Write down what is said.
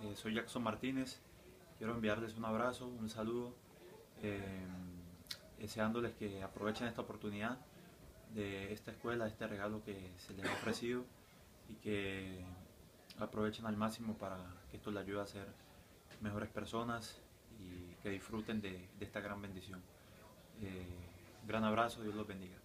Soy Jackson Martínez. Quiero enviarles un abrazo, un saludo, eh, deseándoles que aprovechen esta oportunidad de esta escuela, de este regalo que se les ha ofrecido y que aprovechen al máximo para que esto les ayude a ser mejores personas y que disfruten de esta gran bendición. Gran abrazo, Dios los bendiga.